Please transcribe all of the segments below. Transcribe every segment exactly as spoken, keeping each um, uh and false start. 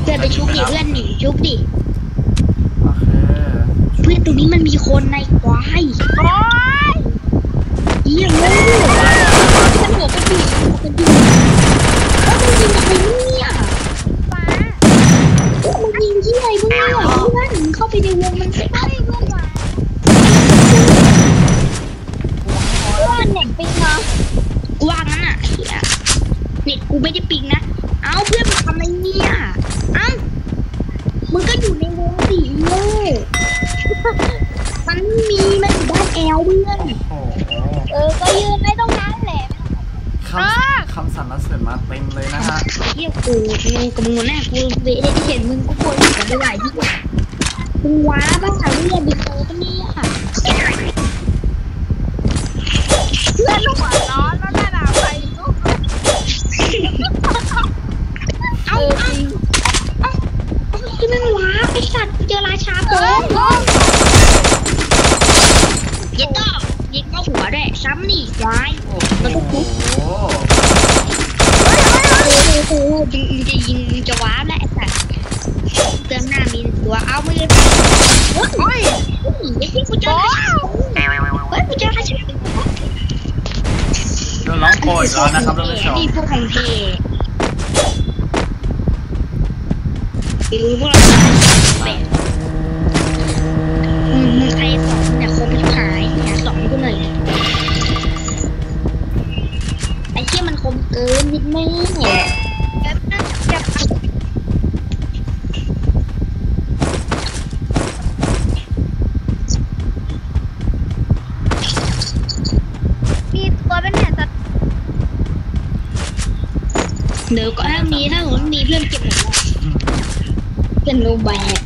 พื่อนไปชุบดิเพื่อนหนีชุบดิโอเคเพื่อนตรงนี้มันมีคนในควายโอ้ยเยี่ยมเลยมันหัวกระดิ่งหัวกระดิ่งแล้วมันยิงอะไรเนี่ยฟ้ามันยิงที่ไหนมึงเนี่ยเพื่อนเข้าไปในวงมันไม่ได้เพื่อนว่ะเพื่อนเน็ตปิงเหรอกูว่างั้นอ่ะเน็ตกูไม่ได้ปิงนะเอ้าเพื่อนมันทำอะไรเนี่ยเอ้ามึงก็อยู่ในวงสีเลยมันมีมันอยู่ด้านแอลเพื่อนเออก็ยืนไม่ต้องนั้นแหละคำคำสรรเสริญมาเต็มเลยนะฮะเที่ยวกูงงกับมึงแน่กูเวทเห็นมึงก็ควรจะไปไหวที่มึงว้าบ้าสาวเรียนดิโก้ก็นี่ค่ะเพื่อนลูกหัวร้อนแล้วแม่ดาวไปลูกเอาเอาเอาคือมันว้าไอสัตว์เจอราชาโป้ยิงก็ยิงก็หัวด้วยซ้ำนี่ควายมันก็ปุ๊บโอ้โหยิงจะยิงจะว้าแหละไอสัตว์เตือนหน้ามีตัวเอามือโอ้ยไอ้ที่กูเจอเฮ้ยกูเจอราชาโดนร้องโอยแล้วนะครับท่านผู้ชมนี่พวกของเทรู้พวกเราเป็นอืมใครสองเนี่ยคงไม่หายเนี่ยสองกูหน่อยไอ้เชี่ยมันคมเกินนิดแม่มีตัวเป็นแผ่นสัตว์เดี๋ยวก็ถ้ามีถ้าผมมีเพื่อนเก็บหมดแล้วเป็นโนแบก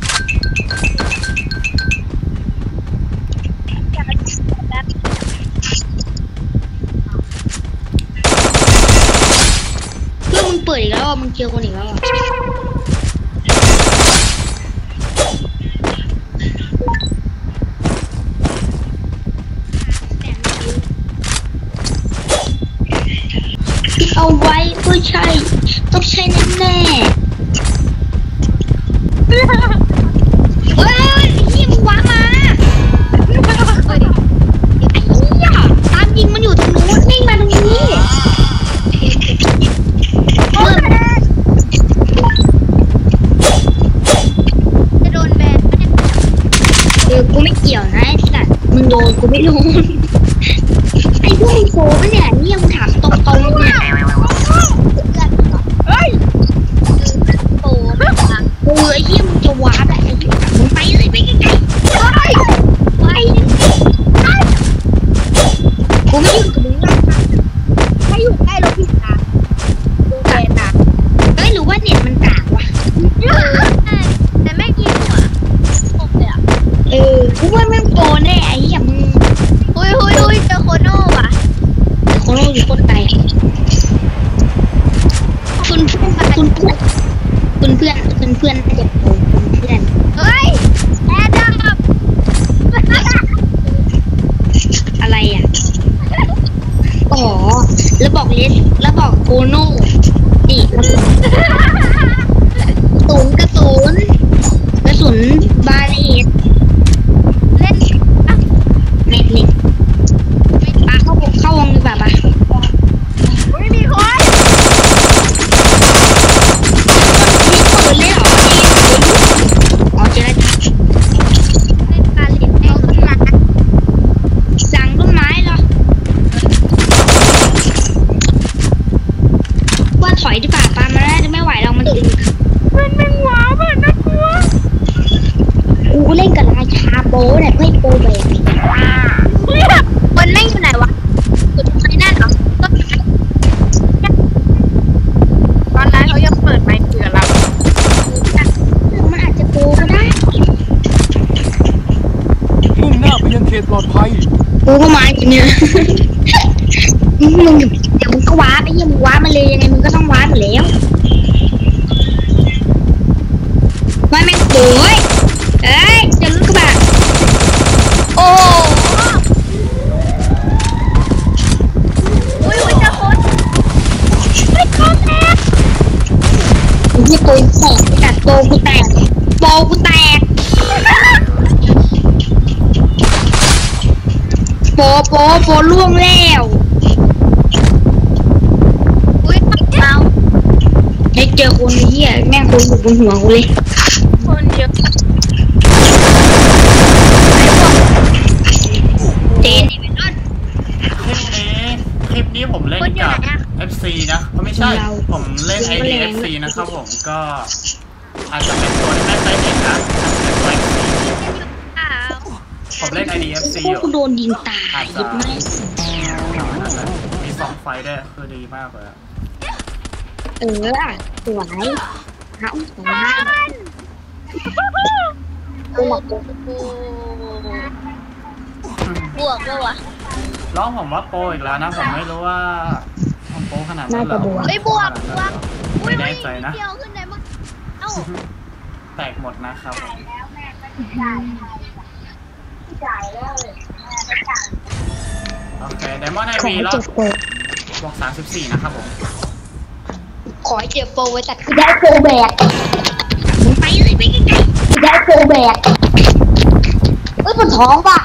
เรื่องมึงเปิดอีกแล้วมึงเจอคนอีกแล้วเอาไว้ก็ใช่ต้องใช่แน่ๆเฮ้ยยิงมึงว้ามาไอ้เหี้ยตามยิงมันอยู่ตรงนู้นนิ่งมาตรงนี้จะโดนแบนปะเนี่ยเออกูไม่เกี่ยวนะไอ้สัตว์มึงโดนกูไม่โดนไอ้พวกมึงโฟปะเนี่ยนี่ยังถามตรงๆเนี่ยเฮ้ยโอ้โหไอ้เหี้ยมึงจะว้าแบบไอ้เหี้ยมึงไปเลยไปไกลๆไปไปกูไม่อยู่กับมึงหรอกถ้าอยู่ใกล้รถผิดทางดูแลนะเฮ้ยหรือว่าเน็ตมันกากวะแต่แม่กินหัวตกเลยอ่ะเออกูว่าแม่งโตแน่ไอ้เหี้ยมึงอุ้ยอุ้ยอุ้ยเจอโคโน่ว่ะเจอโคโน่อยู่คนไกลคุณเพื่อนคุณเพื่อนคุณเพื่อนคุณเพื่อนน่าจะโตคุณเพื่อนเฮ้ยแอดดับอะไรอ่ะอ๋อแล้วบอกเลสแล้วบอกโคโน่นี่กระสุนกระสุนกระสุนบาเลตเล่นอ่ะเน็ตเน็ตปาเข้าเข้าวงดีกว่าปะไม่มีคนมีปืนเลยเหรออ๋อเจอแล้วเล่นบาเลตเอาต้นไม้สั่งต้นไม้เหรอว่าถอยดีกว่าปามันน่าจะไม่ไหวเรามันตึงมันมันหวามันน่ากลัวกูเล่นกับราชาโป้เนี่ยเพื่อโป้แบบมันไม่อยู่ไหนวะอยู่ตรงไหนนั่นเหรอต้นไม้ตอนนั้นเขายังเปิดไมค์คุยกับเรามันอาจจะโป้ก็ได้มุ่งหน้าไปยังเขตปลอดภัยกูก็มาอยู่เนี่ยมึงเดี๋ยวมึงก็ว้าไปยังมึงว้ามาเลยยังไงมึงก็ต้องว้าอยู่แล้วว่าแม่งโป้ยเอ้ยจะรู้กระบะโอ้อุ้ยอุ้ยจะคนไม่คอมแล้วที่ตัวแตกไปกัดโปกูแตกโปกูแตกโปโปโปล่วงแล้วอุ้ยเอาให้เจอคนเหี้ยแม่งคนอยู่บนหัวกูเลยคนเยอะเจนนี่เป็นรถคลิปนี้คลิปนี้ผมเล่นกับ เอฟ ซี นะเขาไม่ใช่ผมเล่น ไอ ดี เอฟ ซี นะครับผมก็อาจจะเป็นตัวที่ไม่ใช่เด็กนะเป็นตัว เอฟ ซี ผมเล่น ไอ ดี เอฟ ซี อยู่กูโดนยิงตายอาจยิจะบไม่มีสองไฟด้วยคือดีมากเลยเออสวยเอาสวยมากกูหลับกูบวกเลยวะร้องผมว่าโปรอีกแล้วนะผมไม่รู้ว่าผมโปรขนาดนั้นเหรอไม่บวกบวกไม่แน่ใจนะเดียวขึ้นได้มั้งเอ้าแตกหมดนะครับผมโอเคไดมอนด์ไอขอวีให้แล้วเจ็บโปรบวกสามสิบสี่นะครับผมขอให้เจ็บโปรไว้ตัดคือได้โปรแบกมึงไปเลยไปไกลๆคือได้โปรแบกเอ้ยปวดท้องว่ะ